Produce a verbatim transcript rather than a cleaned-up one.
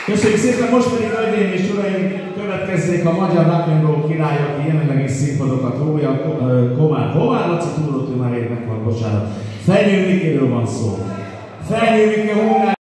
Köszönjük szépen, most pedig hölgyeim és uraim, következzék a magyar rock and roll király, aki jelenleg is színpadokat rója, Komár. Komár Laci túlott, ő már rég meghalt, bocsánat. Fejnő Mikiről van szó. Fejnő Miki,